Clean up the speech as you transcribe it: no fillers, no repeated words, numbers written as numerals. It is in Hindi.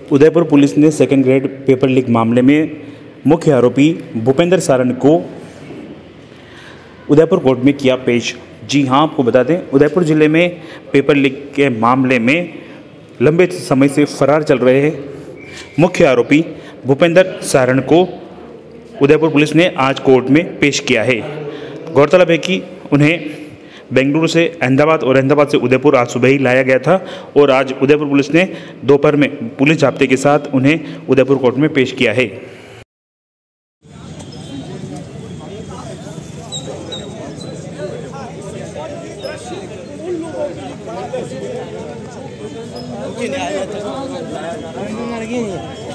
उदयपुर पुलिस ने सेकंड ग्रेड पेपर लीक मामले में मुख्य आरोपी भूपेंद्र सारण को उदयपुर कोर्ट में किया पेश। जी हां, आपको बता दें, उदयपुर ज़िले में पेपर लीक के मामले में लंबे समय से फरार चल रहे हैं मुख्य आरोपी भूपेंद्र सारण को उदयपुर पुलिस ने आज कोर्ट में पेश किया है। गौरतलब है कि उन्हें बेंगलुरु से अहमदाबाद और अहमदाबाद से उदयपुर आज सुबह ही लाया गया था और आज उदयपुर पुलिस ने दोपहर में पुलिस जाब्ते के साथ उन्हें उदयपुर कोर्ट में पेश किया है। नहीं